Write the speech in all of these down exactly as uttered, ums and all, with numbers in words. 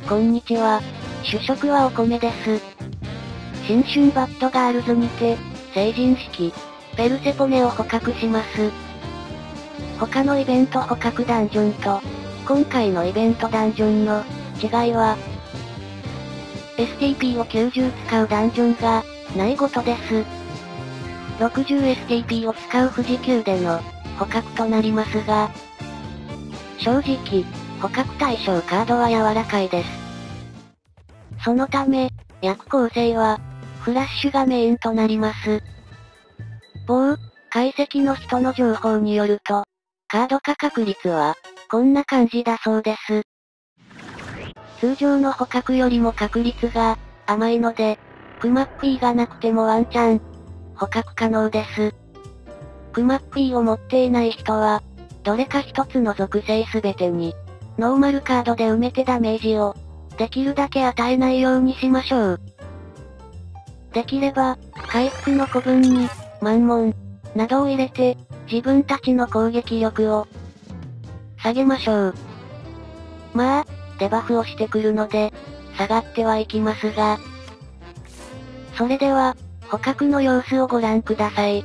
こんにちは。主食はお米です。新春バッドガールズにて、成人式、ペルセポネを捕獲します。他のイベント捕獲ダンジョンと、今回のイベントダンジョンの違いは、エスティーピー をきゅうじゅう使うダンジョンが、ないことです。ろくじゅうエスティーピー を使う富士急での捕獲となりますが、正直、捕獲対象カードは柔らかいです。そのため、役構成は、フラッシュがメインとなります。某、解析の人の情報によると、カード化確率は、こんな感じだそうです。通常の捕獲よりも確率が、甘いので、クマッピーがなくてもワンチャン、捕獲可能です。クマッピーを持っていない人は、どれか一つの属性すべてに、ノーマルカードで埋めてダメージを、できるだけ与えないようにしましょう。できれば、回復の古文に、満門、などを入れて、自分たちの攻撃力を、下げましょう。まあ、デバフをしてくるので、下がってはいきますが。それでは、捕獲の様子をご覧ください。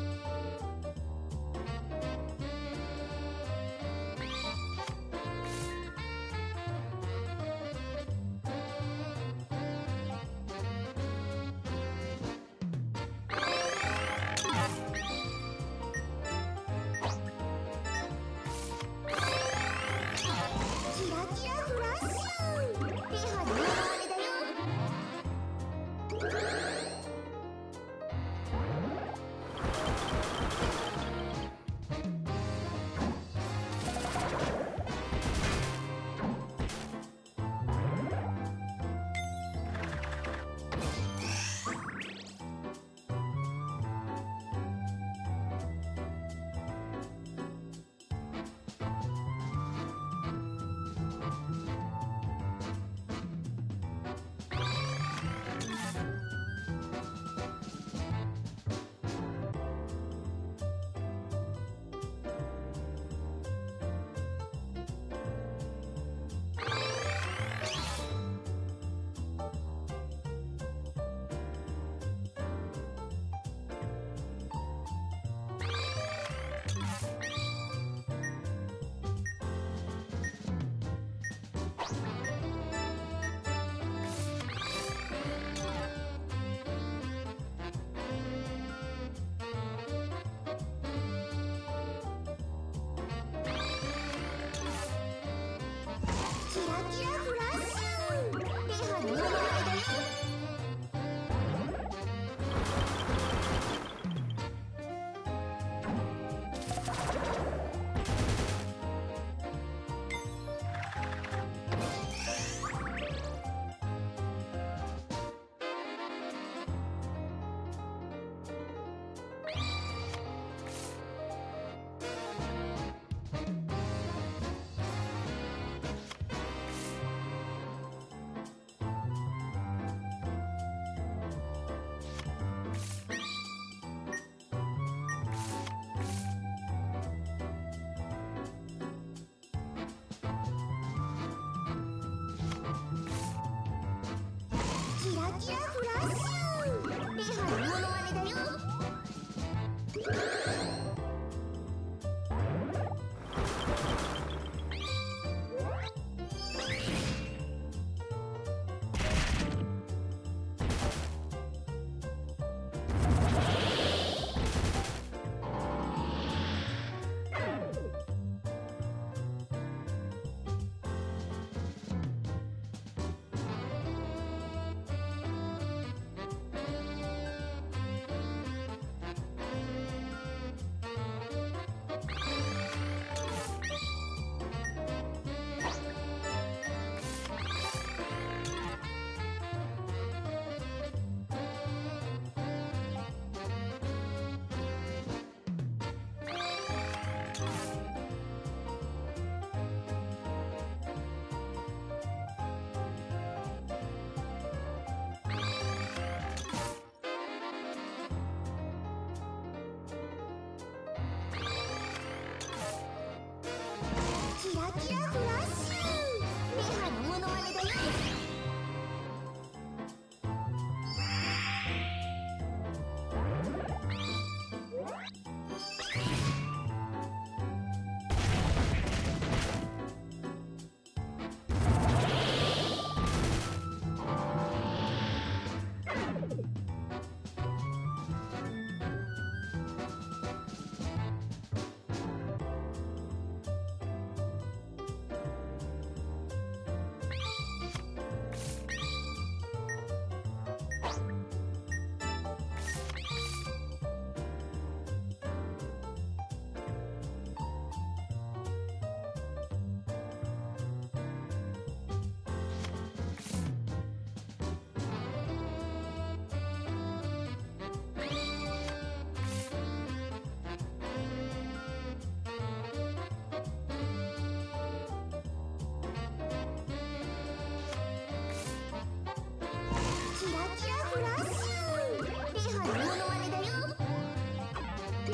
キラキラフラッシュ。メハのモノマネだよ。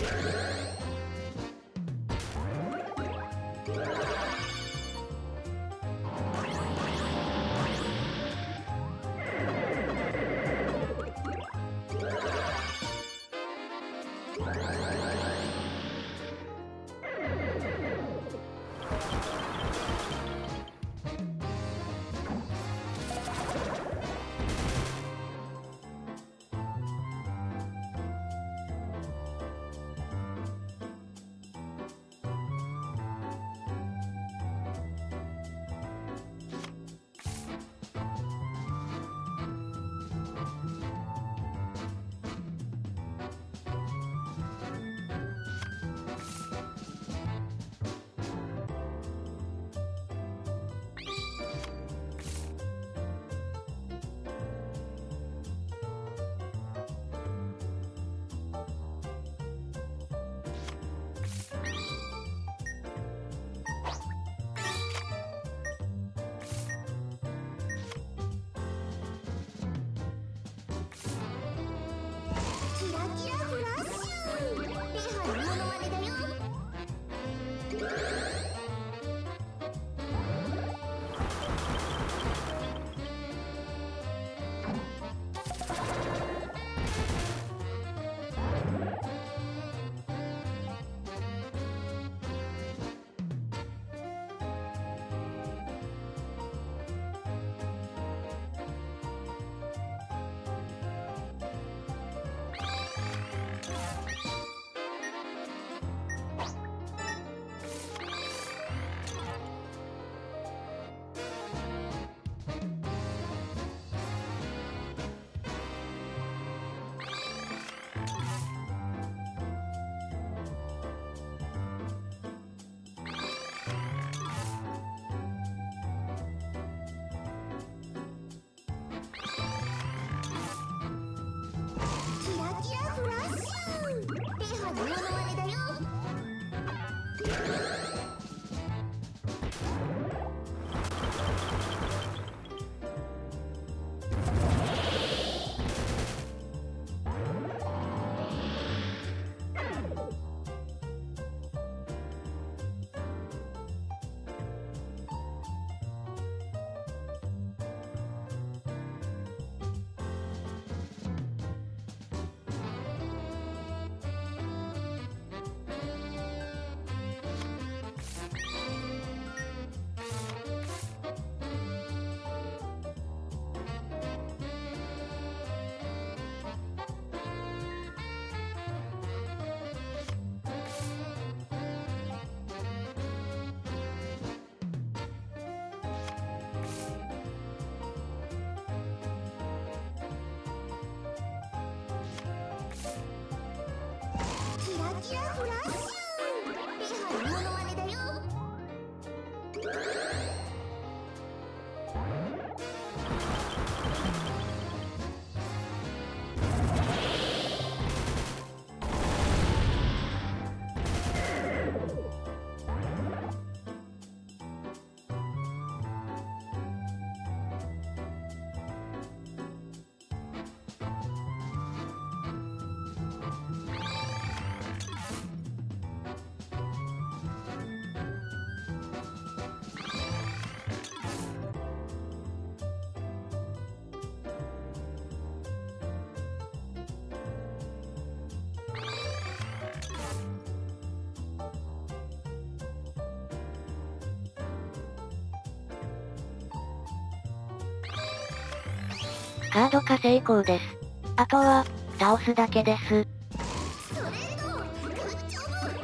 キラキラフラッシュ。レハのモノマネだよ。キラキラフラッシュ。レハのモノマネだよ。キラキラフラッシュ。レハのモノマネだよ。 カード化成功です。あとは、倒すだけです。 ストレート。グッジョブ。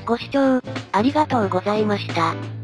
ご視聴、ありがとうございました。